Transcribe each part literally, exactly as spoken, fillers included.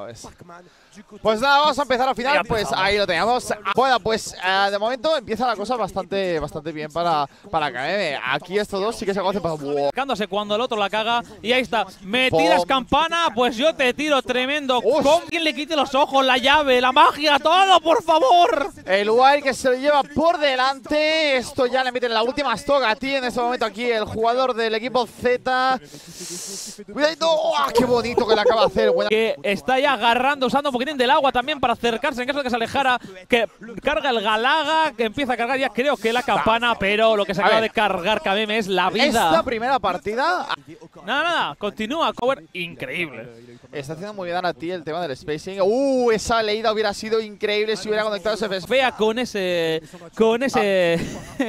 ves. Pues nada, vamos a empezar al final. Pues ahí lo teníamos. Bueno, pues uh, de momento empieza la cosa bastante bastante bien para, para K M M. Aquí estos dos sí que se conocen para… Wow. Cuando el otro la caga. Y ahí está. ¿Me tiras campana? Pues yo te tiro tremendo. ¿Con quien le quite los ojos, la llave, la magia, todo, por favor? El Wild que se lo lleva por delante. Esto ya le meten la última stock a ti en este momento aquí. El jugador del equipo Z. Cuidadito. ¡Oh, qué bonito que le acaba de hacer! Buena. Que está ya agarrando, usando un poquitín del agua también para acercarse en caso de que se alejara. Que carga el Galaga, que empieza a cargar ya creo que la campana, pero lo que se acaba de cargar K M M es la vida. Esta primera partida… Nada, nada, continúa, cover increíble. Está haciendo muy bien a ti el tema del spacing. Uh, esa leída hubiera sido increíble si hubiera conectado ese… Vea con ese… Con ese…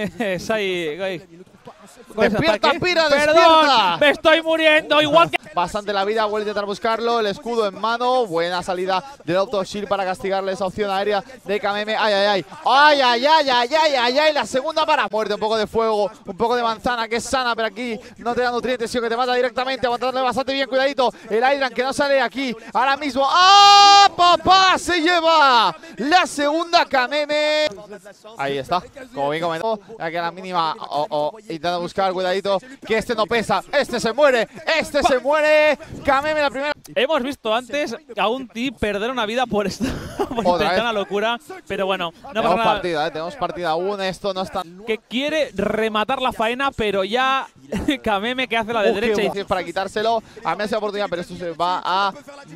Sai… ¡Despierta, Pira, ¡Perdón! despierta! ¡Me estoy muriendo! Igual que… Bastante la vida, vuelve a intentar buscarlo. El escudo en mano. Buena salida del Auto Shield para castigarle esa opción aérea de K M M. ¡Ay, ay, ay! ¡Ay, ay, ay, ay, ay, ay, ay! La segunda para muerte. Un poco de fuego, un poco de manzana que es sana, pero aquí no te da nutrientes, sino que te mata directamente. Aguantarle bastante bien, cuidadito. El Hydran que no sale aquí ahora mismo. ¡Ah, papá! Se lleva la segunda K M M. Ahí está. Como bien comentó, aquí a la mínima. Oh, oh, intenta buscar, cuidadito. Que este no pesa. Este se muere. Este se muere. K M M la primera. Hemos visto antes a un T perder una vida por esta por intentar una locura, pero bueno, no tenemos pasa nada. partida, ¿eh? Tenemos partida aún, esto no está… Que quiere rematar la faena, pero ya K M M que hace la de uh, derecha y para quitárselo a mí esa oportunidad, pero esto se va a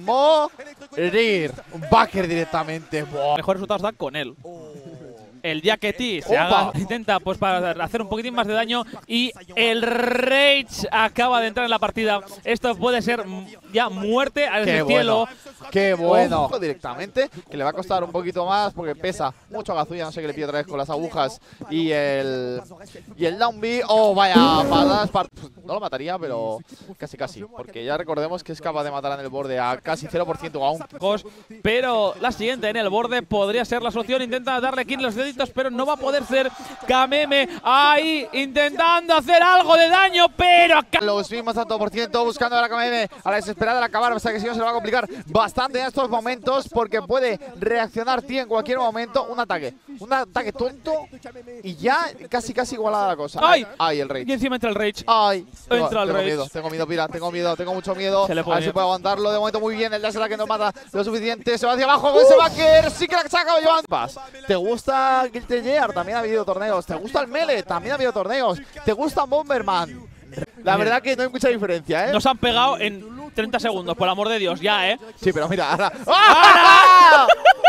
morir. Un backer directamente. Wow. Mejores resultados da con él. El Jackety se haga, intenta pues para hacer un poquitín más de daño y el Rage acaba de entrar en la partida. Esto puede ser ya muerte al Qué cielo. Bueno. Qué bueno. Oh. Directamente, que le va a costar un poquito más porque pesa mucho a Gazuya. No sé qué le pide otra vez con las agujas y el y el down B. Oh, vaya, patadas. No lo mataría, pero casi casi. Porque ya recordemos que es capaz de matar en el borde a casi cero por ciento aún. Pero la siguiente en el borde podría ser la solución. Intenta darle kill los deditos, pero no va a poder ser. K M M ahí intentando hacer algo de daño, pero acá los mismos tanto por ciento buscando a la K M M a la desesperada de acabar. O sea que si no se le va a complicar bastante en estos momentos porque puede reaccionar T en cualquier momento. Un ataque, un ataque tonto y ya casi casi igualada la cosa. ¡Ay! ¡Ay, el Rage! Y encima entra el Rage. ¡Ay! Entra tengo, el tengo Rage. miedo, tengo miedo, Pira, tengo miedo, tengo mucho miedo. Se le a ver puede si puede aguantarlo. De momento muy bien, el dash la que no mata lo suficiente. Se va hacia abajo con ese backer. Sí que la saca llevando. ¿Te gusta Guilty Gear? También ha habido torneos. ¿Te gusta el Melee? También ha habido torneos. ¿Te gusta Bomberman? La verdad que no hay mucha diferencia, ¿eh? Nos han pegado en treinta segundos, por el amor de Dios, ya, ¿eh? Sí, pero mira, ahora… ¡Ah!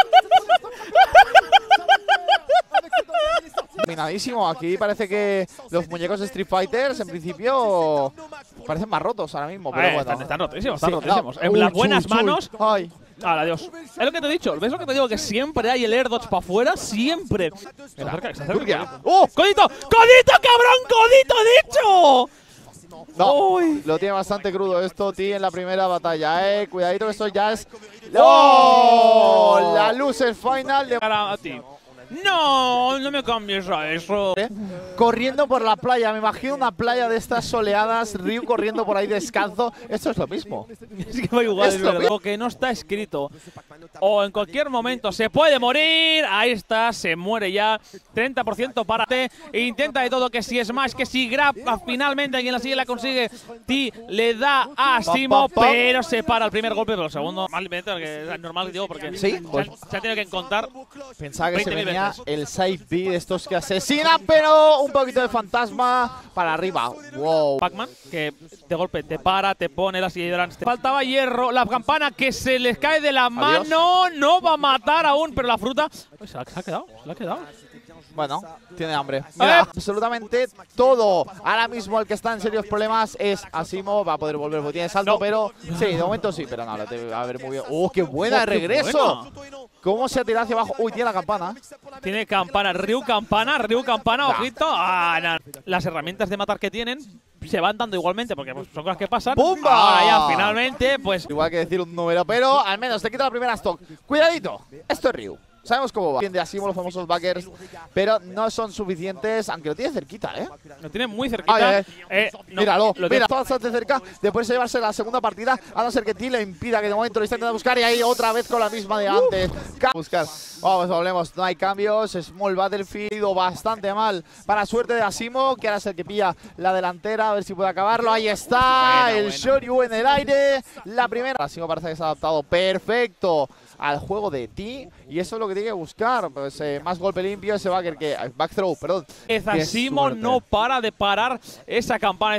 Dominadísimo. Aquí parece que los muñecos de Street Fighters en principio parecen más rotos ahora mismo, pero eh, bueno. Están, están rotísimos, están sí, rotísimos. No. En Uy, las buenas chuy, chuy. manos… Ay. ¡Hala, Dios! Es lo que te he dicho, ¿ves lo que te digo? Que siempre hay el air dodge para afuera, siempre. Se acerca, se acerca. ¡Oh! ¡Codito! ¡Codito, cabrón! ¡Codito dicho! No, Uy. Lo tiene bastante crudo esto, T, en la primera batalla, eh. Cuidadito que esto ya es… ¡Oh! La loser final de… A ti. No, no me cambies a eso. Corriendo por la playa, me imagino una playa de estas soleadas, Ryu corriendo por ahí descalzo. Esto es lo mismo. Es que va igual, es Esto, lo que no está escrito. O en cualquier momento se puede morir. Ahí está, se muere ya. treinta por ciento para T. Intenta de todo, que si Smash, que si Grab. Finalmente quien la sigue la consigue. T le da a Simo, pero se para el primer golpe. Pero el segundo, malmente, porque es normal, digo, porque ¿Sí? Pues se, se ha tenido que encontrar. Pensaba que se venía el side B de estos que asesinan, pero un poquito de fantasma para arriba. Wow. Pac-Man, que de golpe te para, te pone la silla de Drans. Faltaba hierro, la campana que se les cae de la mano. Adiós. No va a matar aún, pero la fruta… Uy, se la ha quedado, se la ha quedado. Bueno, tiene hambre. Mira, eh. absolutamente todo. Ahora mismo el que está en serios problemas es Asimo. Va a poder volver porque tiene salto, no. pero… Sí, de momento sí, pero no, lo te va a ver muy bien. ¡Oh, qué buena de Oh, qué regreso! buena. ¿Cómo se ha tirado hacia abajo? Uy, tiene la campana. Tiene campana, Ryu campana, Ryu campana, nah. Ojito. Ah, nah. Las herramientas de matar que tienen se van dando igualmente porque pues, son cosas que pasan. ¡Pumba! Ahora ya, finalmente, pues… Igual que decir un número, pero al menos te quita la primera stock. Cuidadito, esto es Ryu. Sabemos cómo va. De Asimo, los famosos backers, pero no son suficientes, aunque lo tiene cerquita, ¿eh? Lo tiene muy cerquita. Ay, ay, ay. Eh, no, Míralo, lo mira, bastante cerca de poderse llevarse la segunda partida, a no ser que T le impida que de momento lo esté intentando buscar y ahí otra vez con la misma de antes. Uh. Buscar. Vamos, volvemos, no hay cambios. Small Battlefield, ido bastante mal para suerte de Asimo, que ahora es el que pilla la delantera, a ver si puede acabarlo. Ahí está, bueno, el bueno. Shoryu en el aire. La primera. Asimo parece que se ha adaptado perfecto al juego de T, y eso es lo que tiene que buscar, pues eh, más golpe limpio, ese backer que back throw, perdón. Asimo no para de parar esa campana.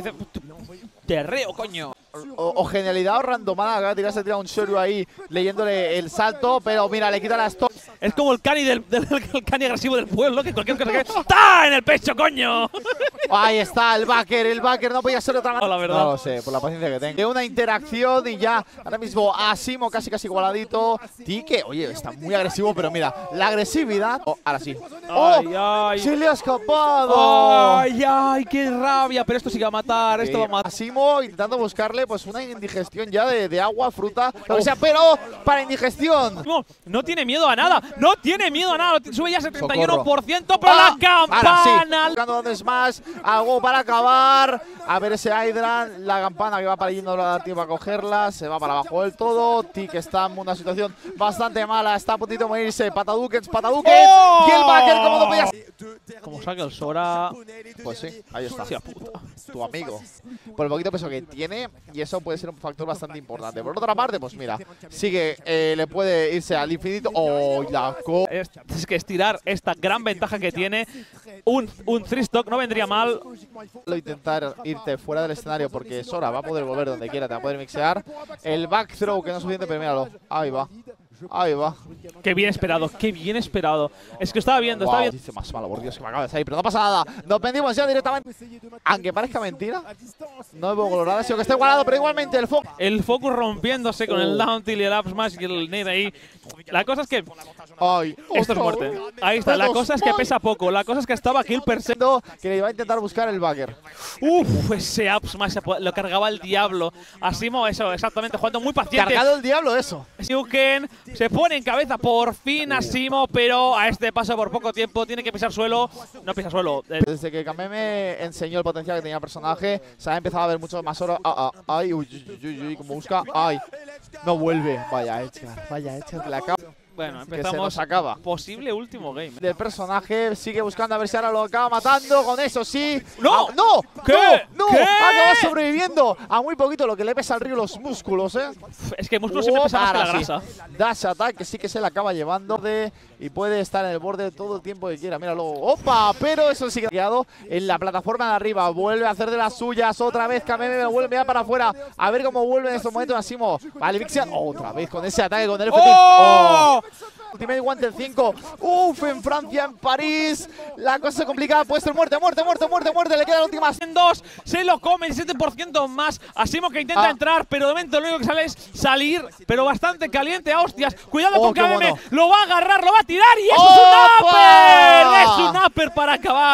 Terreo, coño. O, o genialidad o randomada, acaba de tirarse, tira un Shoryu ahí leyéndole el salto, pero mira, le quita la stop. Es como el cani del, del el cani agresivo del pueblo, que cualquier cosa que ¡está en el pecho, coño! Ahí está el backer, el backer no podía ser de otra manera. No, la verdad. No lo sé, por la paciencia que tengo. Una interacción y ya, ahora mismo Asimo casi casi igualadito. T que, oye, está muy agresivo, pero mira, la agresividad. Oh, ahora sí. Ay, ¡Oh! ay. ¡Se le ha escapado! ¡Ay, ay! ¡Qué rabia! Pero esto sí que va a matar, esto eh, va a matar. Asimo intentando buscarle pues una indigestión ya de, de agua, fruta, lo que sea, pero para indigestión. No, no tiene miedo a nada, no tiene miedo a nada, sube ya setenta y uno por ciento, Socorro. pero ah, la campana. Sí. Buscando donde es más, algo para acabar. A ver ese Hydran, la campana que va para allí, no le da tiempo a cogerla, se va para abajo del todo. T que está en una situación bastante mala, está a puntito de morirse. Patadukens, Patadukens. ¡Oh! Y el backer, como no podía. Como saca el Sora. Pues sí, ahí está. Hostia puta. Tu amigo. Por el poquito peso que tiene, y eso puede ser un factor bastante importante. Por otra parte, pues mira, sigue, eh, le puede irse al infinito. ¡Oh, la co! Es, es que estirar esta gran ventaja que tiene. Un, un three stock no vendría mal. Intentar irte fuera del escenario porque Sora va a poder volver donde quiera, te va a poder mixear. El back throw que no es suficiente, pero míralo. Ahí va. Ahí va. Qué bien esperado, qué bien esperado. Es que estaba viendo, wow, estaba viendo. Dice más malo, por Dios, que me acaba de salir, pero no pasa nada. Nos vendimos ya directamente. Aunque parezca mentira, no debo colorada, sino que está igualado, pero igualmente el focus. El focus rompiéndose con uh. el down tilt y el up smash y el nade ahí. La cosa es que. Ay, esto es muerte. Ahí está. La cosa es que pesa poco. La cosa es que estaba kill per se. Que le iba a intentar buscar el backer. Uf, ese up smash lo cargaba el diablo. Asimo, eso, exactamente, jugando muy paciente. Cargado el diablo, eso. Siuken se pone en cabeza por fin Asimo, pero a este paso por poco tiempo tiene que pisar suelo. No pisa suelo. Desde que Kameme enseñó el potencial que tenía el personaje, se ha empezado a ver mucho más oro. Ah, ah, ay, uy, uy, uy, uy, como busca. Ay, no vuelve. Vaya Edgar, vaya Edgar, la acaba. Bueno, empezamos. Que se nos acaba. Posible último game. Del personaje sigue buscando a ver si ahora lo acaba matando. Con eso sí. ¡No! Ah, ¡No! ¿Qué? ¡No! ¿Qué? Acaba sobreviviendo a muy poquito lo que le pesa al río los músculos, ¿eh? Es que el músculo siempre pesa más que la grasa. Sí. Dash attack que sí que se le acaba llevando de y puede estar en el borde todo el tiempo que quiera. Míralo. ¡Opa! Pero eso sí que ha quedado en la plataforma de arriba. Vuelve a hacer de las suyas. Otra vez Kameme vuelve ya para afuera. A ver cómo vuelve en estos momentos Asimo. Vale, Vixian. Otra vez con ese ataque con el F T. ¡Oh! ¡Oh! Ultimate Guante cinco. Uf, en Francia, en París. La cosa se complica. Puede ser muerte, muerte, muerte, muerte, muerte. Le queda la última. En dos. Se lo come el siete por ciento más. Asimo que intenta ah. entrar, pero de momento lo único que sale es salir. Pero bastante caliente a hostias. Cuidado oh, con Kameme. Bueno. Lo va a agarrar, lo va a tirar. Y eso ¡Oh, es un upper. Es un upper para acabar.